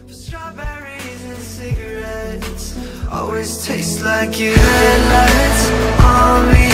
Strawberries and cigarettes always taste like you. Red lights on me.